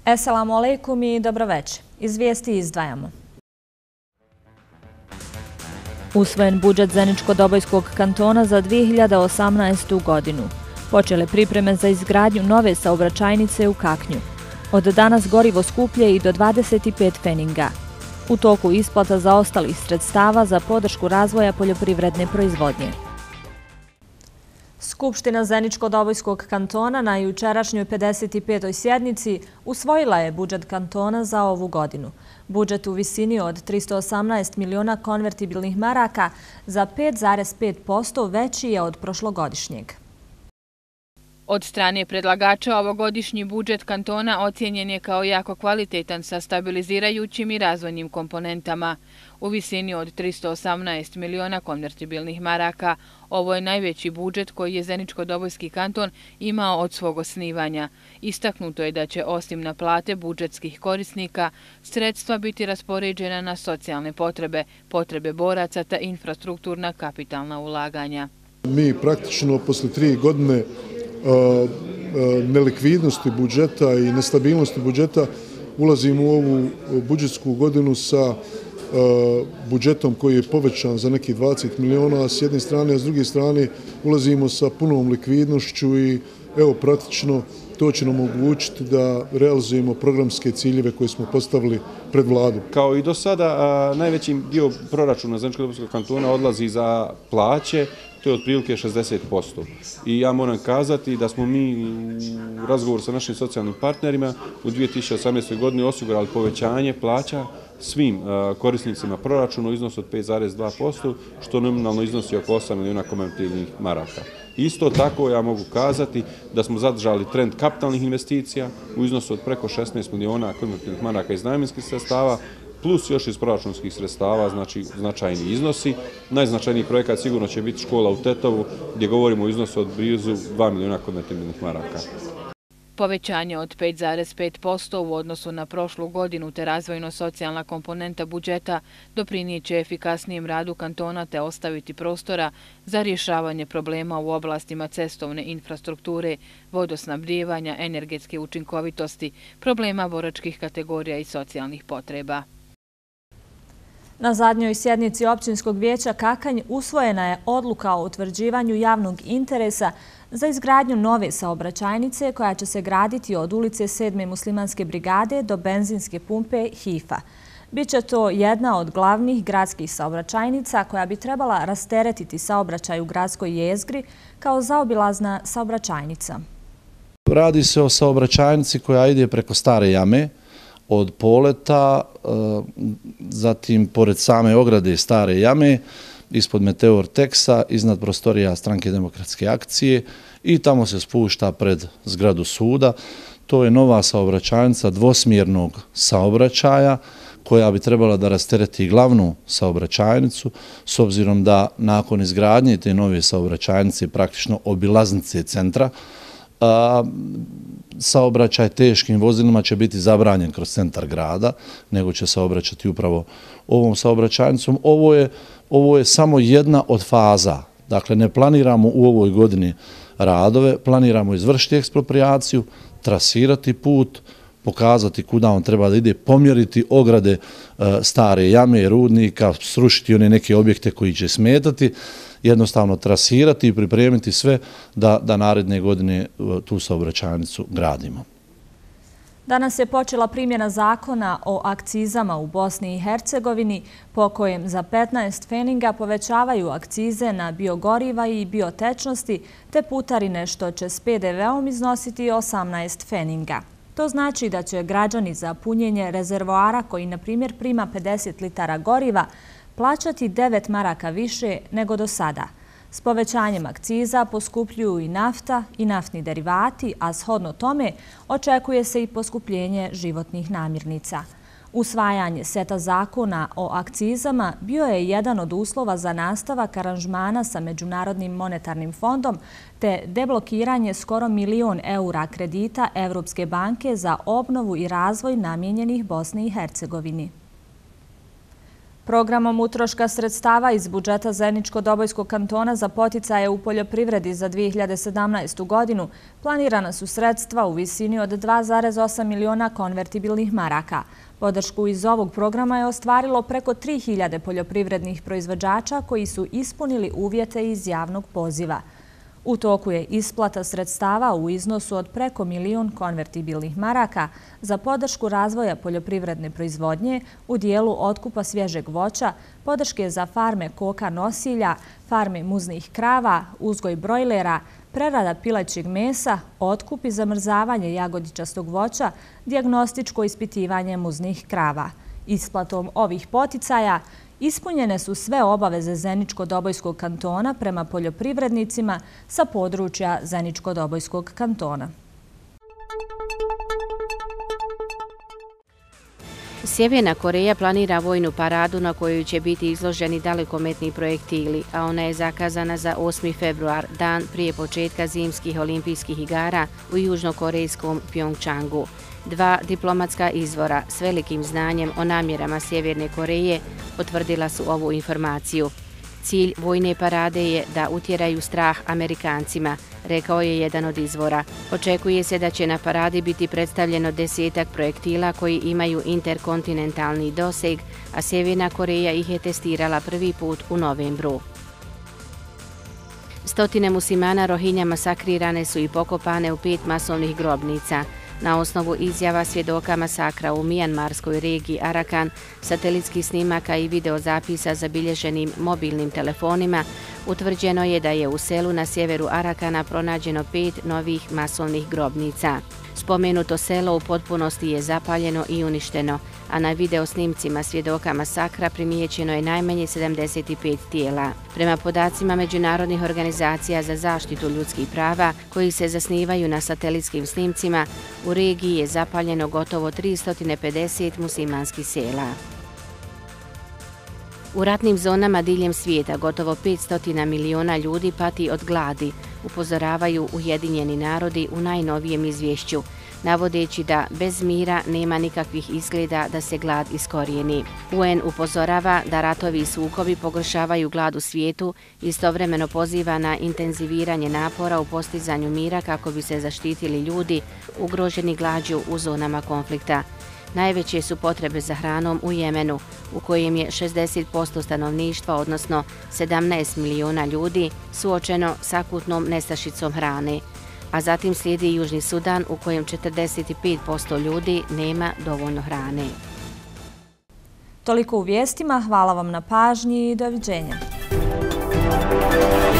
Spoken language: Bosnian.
Esselamu alejkum i dobroveče. Iz vijesti izdvajamo. Usvojen budžet Zeničko-Dobojskog kantona za 2018. godinu. Počele pripreme za izgradnju nove saobraćajnice u Kaknju. Od danas gorivo skuplje i do 25 pfeninga. U toku isplata zaostalih sredstava za podršku razvoja poljoprivredne proizvodnje. Skupština Zeničko-Dobojskog kantona na jučerašnjoj 55. sjednici usvojila je budžet kantona za ovu godinu. Budžet u visini od 318 miliona konvertibilnih maraka za 5,5% veći je od prošlogodišnjeg. Od strane predlagača ovogodišnji budžet kantona ocijenjen je kao jako kvalitetan sa stabilizirajućim i razvojnim komponentama. U visini od 318 miliona konvertibilnih maraka, ovo je najveći budžet koji je Zeničko-Dobojski kanton imao od svog osnivanja. Istaknuto je da će osim na plate budžetskih korisnika sredstva biti raspoređena na socijalne potrebe, potrebe boraca te infrastrukturna kapitalna ulaganja. Mi praktično posle 3 godine nelikvidnosti budžeta i nestabilnosti budžeta ulazimo u ovu budžetsku godinu sa budžetom koji je povećan za nekih 20 miliona s jedne strane, a s druge strane ulazimo sa punom likvidnošću i evo praktično to će nam omogućiti da realizujemo programske ciljeve koje smo postavili pred vladu. Kao i do sada, najveći dio proračuna Zeničko-Dobojskog kantona odlazi za plaće, to je otprilike 60%. I ja moram kazati da smo mi u razgovoru sa našim socijalnim partnerima u 2018. godini osigurali povećanje plaća svim korisnicima proračuna u iznosu od 5,2%, što nominalno iznosi oko 8 miliona konvertibilnih maraka. Isto tako ja mogu kazati da smo zadržali trend kapitalnih investicija u iznosu od preko 16 miliona konvertibilnih maraka iz namjenskih sredstava, plus još iz proračunskih sredstava, znači značajni iznosi. Najznačajniji projekat sigurno će biti škola u Tetovu, gdje govorimo o iznosu od blizu 2 miliona konvertibilnih maraka. Povećanje od 5,5% u odnosu na prošlu godinu te razvojno-socijalna komponenta budžeta doprinijeće efikasnijem radu kantona te ostaviti prostora za rješavanje problema u oblastima cestovne infrastrukture, vodosnabdijevanja, energetske učinkovitosti, problema boračkih kategorija i socijalnih potreba. Na zadnjoj sjednici općinskog vijeća Kakanj usvojena je odluka o utvrđivanju javnog interesa za izgradnju nove saobraćajnice koja će se graditi od ulice 7. muslimanske brigade do benzinske pumpe Hifa. Biće to jedna od glavnih gradskih saobraćajnica koja bi trebala rasteretiti saobraćaj u gradskoj jezgri kao zaobilazna saobraćajnica. Radi se o saobraćajnici koja ide preko Stare jame, od Poleta, zatim pored same ograde Stare jame, ispod Meteor Teksa, iznad prostorija Stranke demokratske akcije i tamo se spušta pred zgradu suda. To je nova saobraćajnica dvosmjernog saobraćaja koja bi trebala da rastereti glavnu saobraćajnicu s obzirom da nakon izgradnje te nove saobraćajnice praktično obilaznice centra saobraćaj teškim vozilima će biti zabranjen kroz centar grada, nego će saobraćati upravo ovom saobraćajnicom. Ovo je samo jedna od faza. Dakle, ne planiramo u ovoj godini radove, planiramo izvršiti eksproprijaciju, trasirati put, pokazati kuda on treba da ide, pomjeriti ograde Stare jame, rudnika, srušiti one neke objekte koji će smetati, jednostavno trasirati i pripremiti sve da naredne godine tu saobraćajnicu gradimo. Danas je počela primjena zakona o akcizama u Bosni i Hercegovini, po kojem za 15 pfeninga povećavaju akcize na biogoriva i biotečnosti, te putarine što će s PDV-om iznositi 18 pfeninga. To znači da će građani za punjenje rezervoara koji, na primjer, prima 50 litara goriva, plaćati 9 maraka više nego do sada. S povećanjem akciza poskupljuju i nafta i naftni derivati, a shodno tome očekuje se i poskupljenje životnih namirnica. Usvajanje seta zakona o akcizama bio je jedan od uslova za nastavak aranžmana sa Međunarodnim monetarnim fondom te deblokiranje skoro €1.000.000 kredita Evropske banke za obnovu i razvoj namijenjenih Bosni i Hercegovini. Programom utroška sredstava iz budžeta Zeničko-Dobojskog kantona za poticaje u poljoprivredi za 2017. godinu planirana su sredstva u visini od 2,8 miliona konvertibilnih maraka. Podršku iz ovog programa je ostvarilo preko 3000 poljoprivrednih proizvođača koji su ispunili uvjete iz javnog poziva. U toku je isplata sredstava u iznosu od preko 1 milion konvertibilnih maraka za podršku razvoja poljoprivredne proizvodnje u dijelu otkupa svježeg voća, podrške za farme koka nosilja, farme muznih krava, uzgoj brojlera, prerada pilećeg mesa, otkup i zamrzavanje jagodičastog voća, dijagnostičko ispitivanje muznih krava. Isplatom ovih poticaja ispunjene su sve obaveze Zeničko-Dobojskog kantona prema poljoprivrednicima sa područja Zeničko-Dobojskog kantona. Sjeverna Koreja planira vojnu paradu na kojoj će biti izloženi dalekometni projektili, a ona je zakazana za 8. februar, dan prije početka zimskih olimpijskih igara u južnokorejskom Pjongčangu. Dva diplomatska izvora s velikim znanjem o namjerama Sjeverne Koreje potvrdila su ovu informaciju. Cilj vojne parade je da utjeraju strah Amerikancima, rekao je jedan od izvora. Očekuje se da će na paradi biti predstavljeno 10 projektila koji imaju interkontinentalni doseg, a Sjeverna Koreja ih je testirala prvi put u novembru. Stotine muslimana Rohinja masakrirane su i pokopane u 5 masovnih grobnica. Na osnovu izjava svjedoka masakra u mijanmarskoj regiji Arakan, satelitskih snimaka i videozapisa zabilježenim mobilnim telefonima, utvrđeno je da je u selu na sjeveru Arakana pronađeno 5 novih masovnih grobnica. Spomenuto selo u potpunosti je zapaljeno i uništeno, a na videosnimcima svjedoka masakra primijećeno je najmanje 75 tijela. Prema podacima međunarodnih organizacija za zaštitu ljudskih prava, koji se zasnivaju na satelitskim snimcima, u regiji je zapaljeno gotovo 350 muslimanskih sela. U ratnim zonama diljem svijeta gotovo 500 miliona ljudi pati od gladi, upozoravaju Ujedinjeni narodi u najnovijem izvješću, navodeći da bez mira nema nikakvih izgleda da se glad iskorijeni. UN upozorava da ratovi i sukobi pogoršavaju glad u svijetu, istovremeno poziva na intenziviranje napora u postizanju mira kako bi se zaštitili ljudi ugroženi glađu u zonama konflikta. Najveće su potrebe za hranom u Jemenu, u kojem je 60% stanovništva, odnosno 17 miliona ljudi, suočeno s akutnom nestašicom hrane. A zatim slijedi Južni Sudan, u kojem 45% ljudi nema dovoljno hrane. Toliko u vijestima, hvala vam na pažnji i doviđenja.